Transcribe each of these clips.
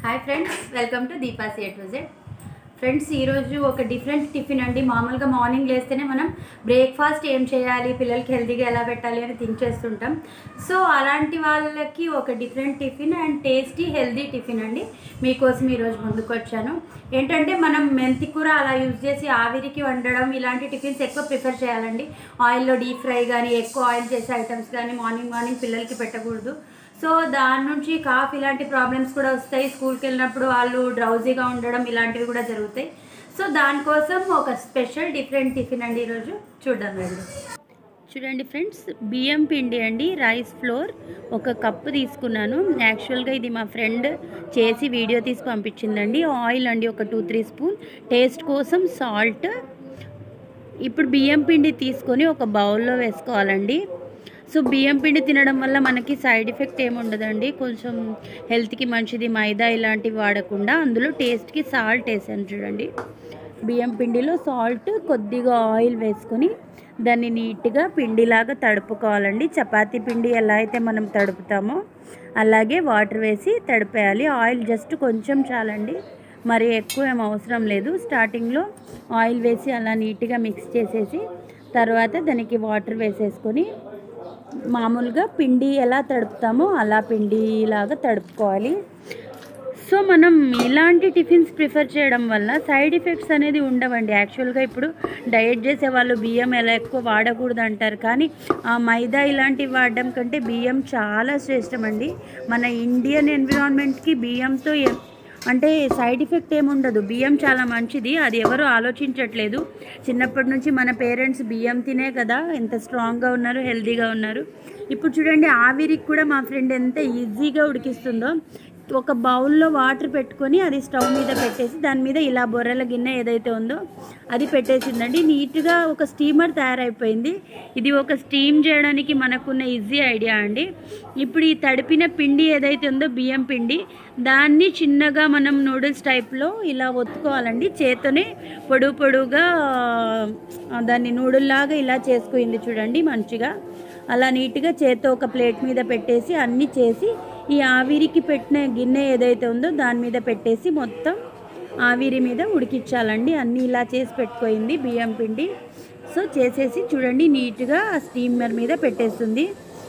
Hi friends, welcome to Deepa's A to Z. Friends, ఈరోజు ఒక different tiffin అండి. మామూలుగా మార్నింగ్ లేస్తేనే మనం బ్రేక్ఫాస్ట్ ఏం చేయాలి, పిల్లలకి హెల్తీగా ఎలా పెట్టాలి అని థింక్ చేస్తుంటాం. సో అలాంటి వాళ్ళకి ఒక different tiffin and tasty healthy tiffin అండి మీకోసం ఈరోజు ముందుకు వచ్చాను. ఏంటంటే మనం మెంతి కూర అలా యూజ్ చేసి ఆవిరికి వండడం, ఇలాంటి టిఫిన్స్ ఎక్కువ ప్రిఫర్ చేయాలండి. ఆయిల్లో డీప్ ఫ్రై కానీ, ఎక్కువ ఆయిల్ చేసే ఐటమ్స్ కానీ మార్నింగ్ పిల్లలకి పెట్టకూడదు. సో దాని నుంచి కాఫ్ ఇలాంటి ప్రాబ్లమ్స్ కూడా వస్తాయి. స్కూల్కి వెళ్ళినప్పుడు వాళ్ళు డ్రౌజీగా ఉండడం ఇలాంటివి కూడా జరుగుతాయి. సో దానికోసం ఒక స్పెషల్ డిఫరెంట్ టిఫిన్ అండి ఈరోజు చూద్దాం రండి. చూడండి ఫ్రెండ్స్, బియ్యం పిండి అండి, రైస్ ఫ్లోర్ ఒక కప్పు తీసుకున్నాను. యాక్చువల్గా ఇది మా ఫ్రెండ్ చేసి వీడియో తీసి పంపించిందండి. ఆయిల్ అండి ఒక 2-3 స్పూన్, టేస్ట్ కోసం సాల్ట్. ఇప్పుడు బియ్యం పిండి తీసుకొని ఒక బౌల్లో వేసుకోవాలండి. సో బియ్యం పిండి తినడం వల్ల మనకి సైడ్ ఎఫెక్ట్ ఏమి ఉండదండి, కొంచెం హెల్త్కి మంచిది. మైదా ఇలాంటివి వాడకుండా అందులో టేస్ట్కి సాల్ట్ వేసాను. చూడండి, బియ్యం పిండిలో సాల్ట్, కొద్దిగా ఆయిల్ వేసుకొని దాన్ని నీట్గా పిండిలాగా తడుపుకోవాలండి. చపాతీ పిండి ఎలా అయితే మనం తడుపుతామో అలాగే వాటర్ వేసి తడిపేయాలి. ఆయిల్ జస్ట్ కొంచెం చాలండి, మరి ఎక్కువ ఏం అవసరం లేదు. స్టార్టింగ్లో ఆయిల్ వేసి అలా నీట్గా మిక్స్ చేసేసి తర్వాత దానికి వాటర్ వేసేసుకొని మామూలుగా పిండి ఎలా తడుపుతామో అలా పిండిలాగా తడుపుకోవాలి. సో మనం ఇలాంటి టిఫిన్స్ ప్రిఫర్ చేయడం వల్ల సైడ్ ఎఫెక్ట్స్ అనేది ఉండవండి. యాక్చువల్గా ఇప్పుడు డయట్ చేసే వాళ్ళు బియ్యం ఎలా ఎక్కువ వాడకూడదు అంటారు, కానీ ఆ మైదా ఇలాంటివి వాడడం కంటే బియ్యం చాలా శ్రేష్టం అండి. మన ఇండియన్ ఎన్విరాన్మెంట్కి బియ్యంతో అంటే సైడ్ ఎఫెక్ట్ ఏముండదు. బియ్యం చాలా మంచిది, అది ఎవరు ఆలోచించట్లేదు. చిన్నప్పటి నుంచి మన పేరెంట్స్ బియ్యం తినే కదా ఎంత స్ట్రాంగ్గా ఉన్నారు, హెల్తీగా ఉన్నారు. ఇప్పుడు చూడండి, ఆవిరికి కూడా మా ఫ్రెండ్ ఎంత ఈజీగా ఉడికిస్తుందో. ఒక బౌల్లో వాటర్ పెట్టుకొని అది స్టవ్ మీద పెట్టేసి దాని మీద ఇలా బొర్రెల గిన్నె ఏదైతే ఉందో అది పెట్టేసిందండి. నీట్గా ఒక స్టీమర్ తయారైపోయింది. ఇది ఒక స్టీమ్ చేయడానికి మనకున్న ఈజీ ఐడియా అండి. ఇప్పుడు ఈ తడిపిన పిండి ఏదైతే ఉందో బియ్యం పిండి, దాన్ని చిన్నగా మనం నూడిల్స్ టైప్లో ఇలా ఒత్తుకోవాలండి. చేత్తోనే పొడుగుగా దాన్ని నూడిల్లాగా ఇలా చేసుకుంది. చూడండి, మంచిగా అలా నీట్గా చేత్తో ఒక ప్లేట్ మీద పెట్టేసి అన్నీ చేసి ఈ ఆవిరికి పెట్టిన గిన్నె ఏదైతే ఉందో దాని మీద పెట్టేసి మొత్తం ఆవిరి మీద ఉడికించాలండి. అన్నీ ఇలా చేసి పెట్టుకోయింది బియ్యం పిండి. సో చేసేసి చూడండి, నీట్గా ఆ స్టీమర్ మీద పెట్టేస్తుంది.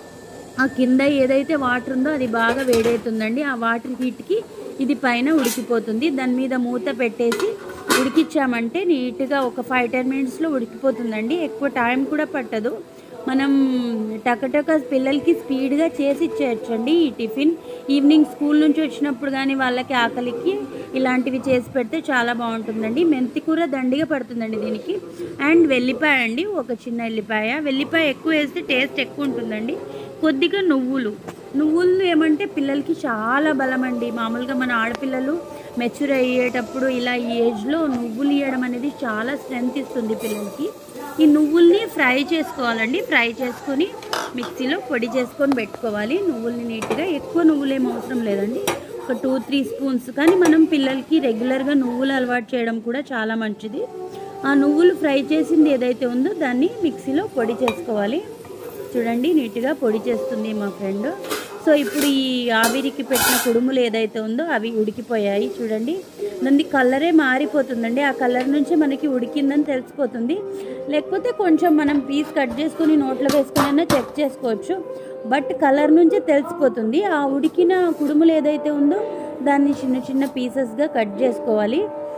ఆ కింద ఏదైతే వాటర్ ఉందో అది బాగా వేడవుతుందండి. ఆ వాటర్ హీట్కి ఇది పైన ఉడికిపోతుంది. దాని మీద మూత పెట్టేసి ఉడికించామంటే నీట్గా ఒక 5-10 మినిట్స్లో ఉడికిపోతుందండి. ఎక్కువ టైం కూడా పట్టదు. మనం టకటక పిల్లలకి స్పీడ్గా చేసి ఇచ్చేయచ్చండి ఈ టిఫిన్. ఈవినింగ్ స్కూల్ నుంచి వచ్చినప్పుడు కానీ వాళ్ళకి ఆకలికి ఇలాంటివి చేసి పెడితే చాలా బాగుంటుందండి. మెంతి కూర దండిగా పడుతుందండి దీనికి. అండ్ వెల్లిపాయ అండి, ఒక చిన్న వెల్లిపాయ ఎక్కువ వేస్తే టేస్ట్ ఎక్కువ ఉంటుందండి. కొద్దిగా నువ్వులు ఏమంటే పిల్లలకి చాలా బలం అండి. మామూలుగా మన ఆడపిల్లలు మెచ్యూర్ అయ్యేటప్పుడు ఇలా ఈ ఏజ్లో నువ్వులు ఇవ్వడం అనేది చాలా స్ట్రెంగ్త్ ఇస్తుంది పిల్లలకి. ఈ నువ్వుల్ని ఫ్రై చేసుకోవాలండి. ఫ్రై చేసుకొని మిక్సీలో పొడి చేసుకొని పెట్టుకోవాలి. నువ్వుల్ని నీట్గా, ఎక్కువ నువ్వులు ఏం అవసరం లేదండి, ఒక 2-3 స్పూన్స్. కానీ మనం పిల్లలకి రెగ్యులర్గా నువ్వులు అలవాటు చేయడం కూడా చాలా మంచిది. ఆ నువ్వులు ఫ్రై చేసింది ఏదైతే ఉందో దాన్ని మిక్సీలో పొడి చేసుకోవాలి. చూడండి, నీట్గా పొడి చేస్తుంది మా ఫ్రెండ్. సో ఇప్పుడు ఈ ఆవిరికి పెట్టిన కుడుములు ఏదైతే ఉందో అవి ఉడికిపోయాయి. చూడండి, దాని కలరే మారిపోతుందండి. ఆ కలర్ నుంచి మనకి ఉడికిందని తెలిసిపోతుంది. లేకపోతే కొంచెం మనం పీస్ కట్ చేసుకొని నోట్లో వేసుకొని చెక్ చేసుకోవచ్చు, బట్ కలర్ నుంచి తెలిసిపోతుంది. ఆ ఉడికిన కుడుములు ఏదైతే ఉందో దాన్ని చిన్న చిన్న పీసెస్గా కట్ చేసుకోవాలి.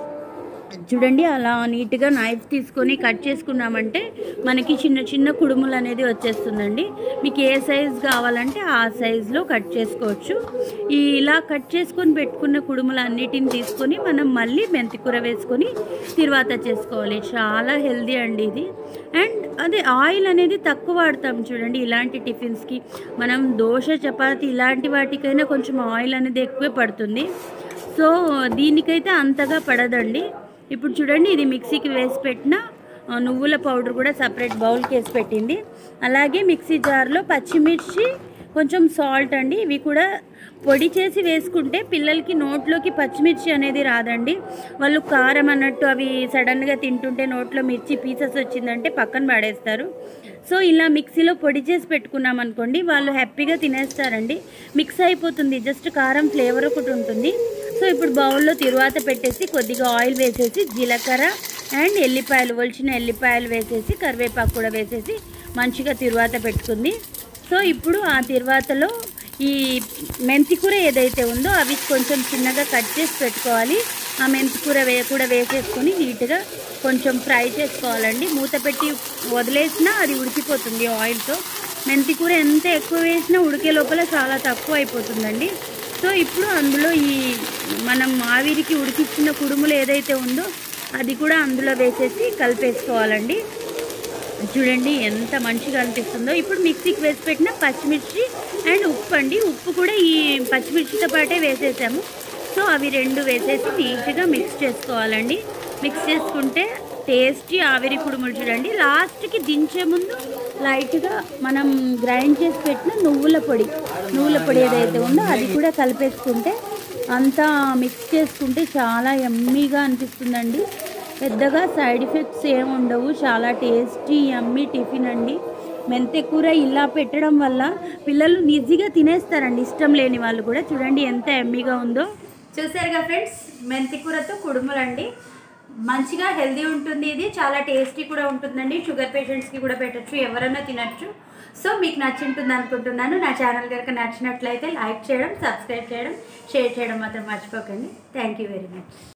చూడండి, అలా నీట్గా నైఫ్ తీసుకొని కట్ చేసుకున్నామంటే మనకి చిన్న చిన్న కుడుములు అనేది వచ్చేస్తుందండి. మీకు ఏ సైజు కావాలంటే ఆ సైజులో కట్ చేసుకోవచ్చు. ఇలా కట్ చేసుకొని పెట్టుకున్న కుడుములు అన్నిటిని తీసుకొని మనం మళ్ళీ మెంతి కూర వేసుకొని తిరువాత చేసుకోవాలి. చాలా హెల్దీ అండి ఇది. అండ్ అదే ఆయిల్ అనేది తక్కువ వాడతాం చూడండి ఇలాంటి టిఫిన్స్కి. మనం దోశ, చపాతీ ఇలాంటి వాటికైనా కొంచెం ఆయిల్ అనేది ఎక్కువే పడుతుంది. సో దీనికైతే అంతగా పడదండి. ఇప్పుడు చూడండి, ఇది మిక్సీకి వేసి పెట్టిన నువ్వుల పౌడర్ కూడా సపరేట్ బౌల్కి వేసి పెట్టింది. అలాగే మిక్సీ జార్లో పచ్చిమిర్చి, కొంచెం సాల్ట్ అండి, ఇవి కూడా పొడి చేసి వేసుకుంటే పిల్లలకి నోట్లోకి పచ్చిమిర్చి అనేది రాదండి. వాళ్ళు కారం అన్నట్టు అవి సడన్గా తింటుంటే నోట్లో మిర్చి పీసెస్ వచ్చిందంటే పక్కన పడేస్తారు. సో ఇలా మిక్సీలో పొడి చేసి పెట్టుకున్నాం అనుకోండి, వాళ్ళు హ్యాపీగా తినేస్తారండి. మిక్స్ అయిపోతుంది, జస్ట్ కారం ఫ్లేవర్ ఒకటి ఉంటుంది. సో ఇప్పుడు బౌల్లో తిరువాత పెట్టేసి కొద్దిగా ఆయిల్ వేసేసి జీలకర్ర అండ్ ఎల్లిపాయలు, ఒలిచిన ఎల్లిపాయలు వేసేసి కరివేపాకు కూడా వేసేసి మంచిగా తిరువాత పెట్టుకుంది. సో ఇప్పుడు ఆ తిరువాతలో ఈ మెంతికూర ఏదైతే ఉందో అవి కొంచెం చిన్నగా కట్ చేసి పెట్టుకోవాలి. ఆ మెంతికూర కూడా వేసేసుకొని నీట్గా కొంచెం ఫ్రై చేసుకోవాలండి. మూత పెట్టి వదిలేసినా అది ఉడికిపోతుంది ఆయిల్తో. మెంతికూర ఎంత ఎక్కువ వేసినా ఉడికే లోపల చాలా తక్కువ అయిపోతుందండి. సో ఇప్పుడు అందులో ఈ మనం ఆవిరికి ఉడికిచ్చిన కుడుములు ఏదైతే ఉందో అది కూడా అందులో వేసేసి కలిపేసుకోవాలండి. చూడండి ఎంత మంచిగా అనిపిస్తుందో. ఇప్పుడు మిక్సీకి వేసి పెట్టిన పచ్చిమిర్చి అండ్ ఉప్పు అండి, ఉప్పు కూడా ఈ పచ్చిమిర్చితో పాటే వేసేసాము. సో అవి రెండు వేసేసి నీట్గా మిక్స్ చేసుకోవాలండి. మిక్స్ చేసుకుంటే టేస్టీ ఆవిరి కుడుములు చూడండి. లాస్ట్కి దించే ముందు లైట్గా మనం గ్రైండ్ చేసి పెట్టిన నువ్వుల పొడి ఏదైతే ఉందో అది కూడా కలిపేసుకుంటే అంతా మిక్స్ చేసుకుంటే చాలా యమ్మీగా అనిపిస్తుందండి. పెద్దగా సైడ్ ఎఫెక్ట్స్ ఏమి ఉండవు. చాలా టేస్టీ యమ్మీ టిఫిన్ అండి. మెంతి కూర ఇలా పెట్టడం వల్ల పిల్లలు ఈజీగా తినేస్తారండి, ఇష్టం లేని వాళ్ళు కూడా. చూడండి ఎంత యమ్మీగా ఉందో. చూసారుగా ఫ్రెండ్స్, మెంతి కూరతో కుడుములండి. మంచిగా హెల్దీ ఉంటుంది. ఇది చాలా టేస్టీ కూడా ఉంటుందండి. షుగర్ పేషెంట్స్కి కూడా పెట్టచ్చు, ఎవరైనా తినచ్చు. సో మీకు నచ్చింటుంది అనుకుంటున్నాను. నా ఛానల్ కనుక నచ్చినట్లయితే లైక్ చేయడం, సబ్స్క్రైబ్ చేయడం, షేర్ చేయడం మాత్రం మర్చిపోకండి. Thank you very much.